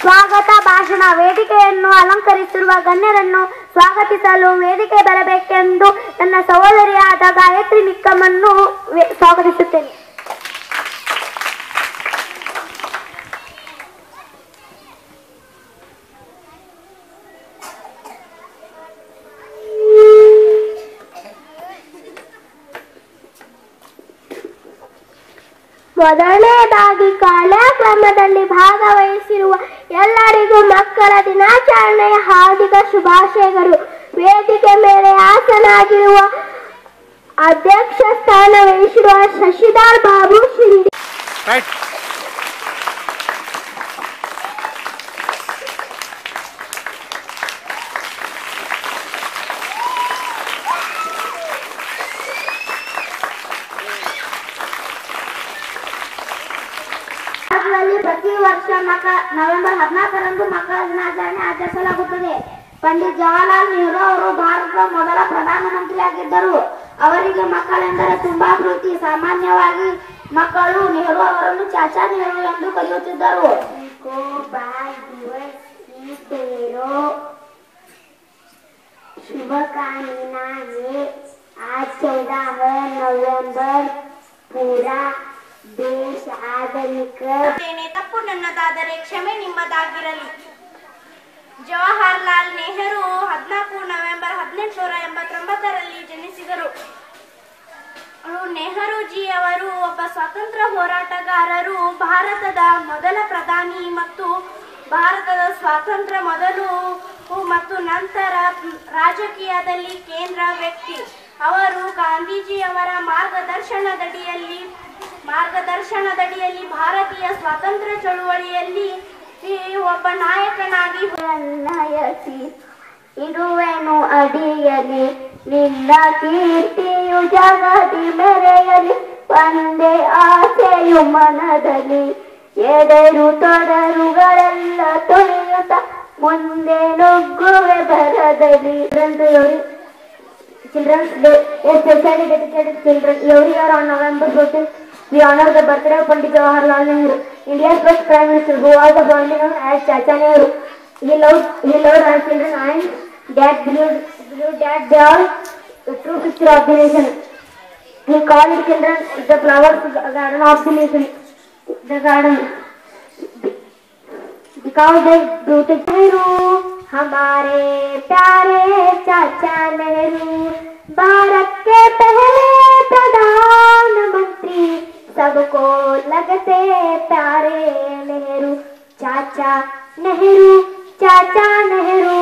ಸ್ವಾಗತ ಭಾಷಣ. ವೇದಿಕೆಯನ್ನು ಅಲಂಕರಿಸಿರುವ ಗಣ್ಯರನ್ನು ಸ್ವಾಗತಿಸಲು ವೇದಿಕೆ ಬರಬೇಕೆಂದು ನನ್ನ ಸಹೋದರಿಯಾದ ಗಾಯತ್ರಿ ನಿಕ್ಕಮ್ಮನ್ನು ಸ್ವಾಗತಿಸುತ್ತೇನೆ. ಮೊದಲನೇದಾಗಿ ಕಾರ್ಯಕ್ರಮದಲ್ಲಿ ಭಾಗವಹಿಸಿರುವ ಎಲ್ಲರಿಗೂ ಮಕ್ಕಳ ದಿನಾಚರಣೆಯ ಹಾರ್ದಿಕ ಶುಭಾಶಯಗಳು. ವೇದಿಕೆ ಮೇಲೆ ಆಸನಾಗಿರುವ ಅಧ್ಯಕ್ಷ ಸ್ಥಾನ ವಹಿಸಿರುವ ಶಶಿಧರ್ ಬಾಬು ಶಿಂದೆ, ಪ್ರತಿ ವರ್ಷ ನವೆಂಬರ್ 14ರಂದು ಮಕ್ಕಳ ದಿನಾಚರಣೆ ಆಚರಿಸಲಾಗುತ್ತದೆ. ಪಂಡಿತ್ ಜವಾಹರ್ಲಾಲ್ ನೆಹರು ಅವರು ಭಾರತದ ಮೊದಲ ಪ್ರಧಾನಮಂತ್ರಿಯಾಗಿದ್ದರು. ಅವರಿಗೆ ಮಕ್ಕಳೆಂದರೆ ತುಂಬಾ ಪ್ರೀತಿ. ಸಾಮಾನ್ಯವಾಗಿ ಮಕ್ಕಳು ನೆಹರು ಅವರನ್ನು ಚಾಚಾ ನೆಹರು ಎಂದು ಕರೆಯುತ್ತಿದ್ದರು. शुभकामना है। आज 14 नवंबर पूरा ದೇಶ ಆಧುನಿಕ. ತಪ್ಪು ನನ್ನದಾದರೆ ಕ್ಷಮೆ ನಿಮ್ಮದಾಗಿರಲಿ. ಜವಾಹರ್ಲಾಲ್ ನೆಹರು 14 ನವೆಂಬರ್ 1889ರಲ್ಲಿ ಜನಿಸಿದರು. ನೆಹರೂಜಿ ಅವರು ಒಬ್ಬ ಸ್ವಾತಂತ್ರ್ಯ ಹೋರಾಟಗಾರರು. ಭಾರತದ ಮೊದಲ ಪ್ರಧಾನಿ ಮತ್ತು ಭಾರತದ ಸ್ವಾತಂತ್ರ್ಯ ಮೊದಲು ಮತ್ತು ನಂತರ ರಾಜಕೀಯದಲ್ಲಿ ಕೇಂದ್ರ ವ್ಯಕ್ತಿ. ಅವರು ಗಾಂಧೀಜಿಯವರ ಮಾರ್ಗದರ್ಶನದಡಿಯಲ್ಲಿ ಭಾರತೀಯ ಸ್ವಾತಂತ್ರ್ಯ ಚಳುವಳಿಯಲ್ಲಿ ಒಬ್ಬ ನಾಯಕನಾಗಿ ಇರುವೆನು ಅಡಿಯಲಿ. ನಿನ್ನ ಕೀರ್ತಿಯು ಜಗದಿ ಮೆರೆಯಲಿ. ಒಂದೇ ಆಸೆಯು ಮನದಲ್ಲಿ. ಎಡೆರು ತೊಡರುಗಳೆಲ್ಲ ತೊಳೆಯುತ್ತ ಮುಂದೆ ನುಗ್ಗುವೆ ಬರದಲ್ಲಿ. Children's Day is specially dedicated to children. Every year on November 14th, we honor the birthday of Pandit Jawaharlal Nehru, India's first Prime Minister, who was fondly known as Chacha Nehru. He loved our children and that believed that they are the true future of the nation. He called children the flowers garden of the nation. The garden, because they beautiful. हमारे प्यारे चाचा नेहरू, भारत के पहले प्रधानमंत्री, सबको लगते प्यारे नेहरू. चाचा नेहरू, चाचा नेहरू.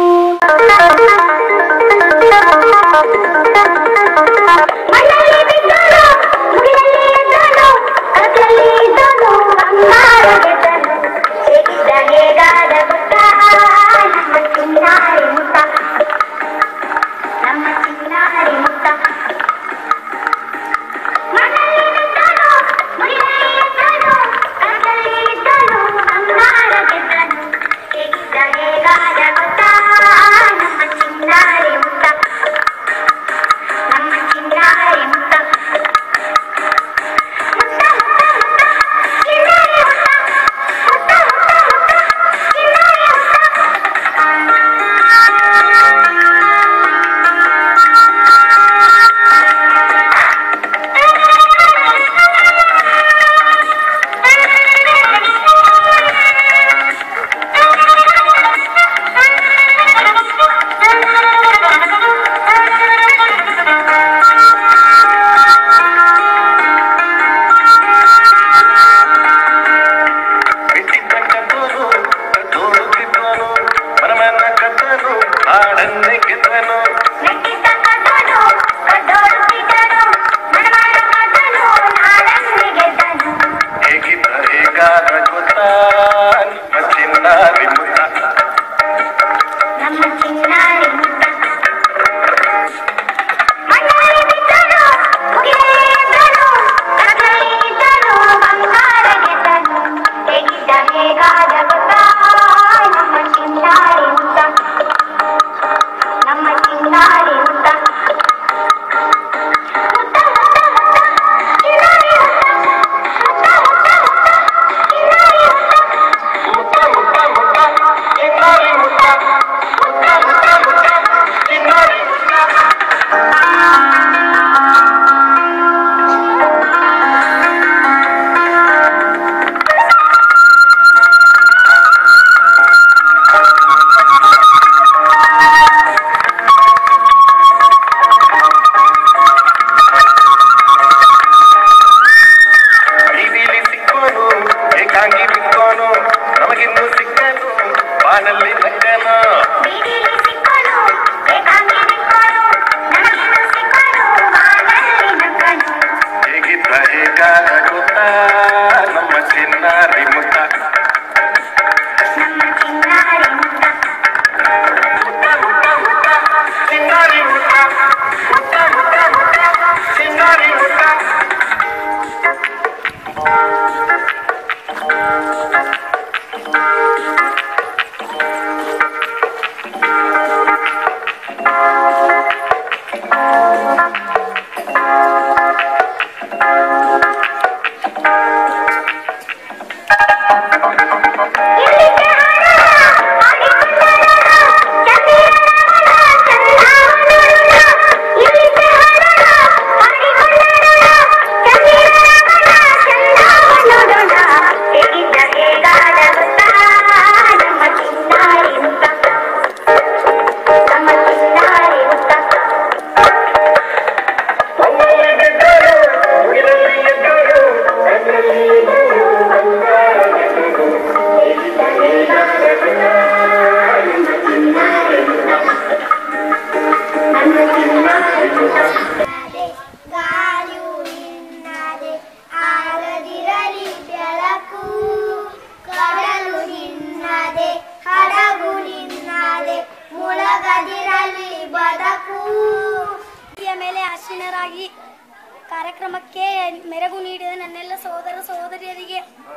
ಮೇಲೆ ಆಸೀನರಾಗಿ ಕಾರ್ಯಕ್ರಮಕ್ಕೆ ಮೆರುಗು ನೀಡಿದ ನನ್ನೆಲ್ಲ ಸಹೋದರ ಸಹೋದರಿಯರಿಗೆ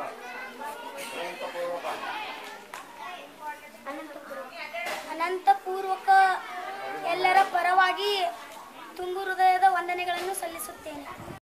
ಅನಂತಪೂರ್ವಕ ಎಲ್ಲರ ಪರವಾಗಿ ತುಂಬು ಹೃದಯದ ವಂದನೆಗಳನ್ನು ಸಲ್ಲಿಸುತ್ತೇನೆ.